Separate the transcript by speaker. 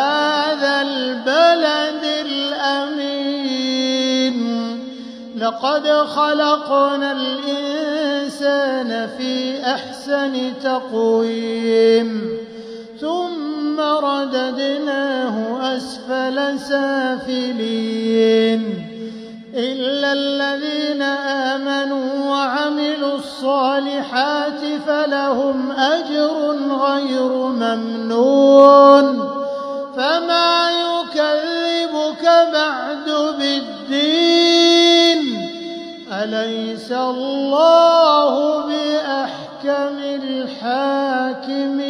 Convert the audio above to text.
Speaker 1: هَٰذَا الْبَلَدِ الْأَمِينِ لَقَدْ خَلَقْنَا الْإِنسَانَ فِي أَحْسَنِ تَقْوِيمٍ ثُمَّ رَدَدْنَاهُ أَسْفَلَ سَافِلِينَ إِلَّا الَّذِينَ آمَنُوا وَعَمِلُوا الصَّالِحَاتِ فَلَهُمْ أَجْرٌ غَيْرُ مَمْنُونٍ فَمَا يُكَذِّبُكَ بَعْدُ بِالدِّينِ أَلَيْسَ اللَّهُ بِأَحْكَمِ الْحَاكِمِينَ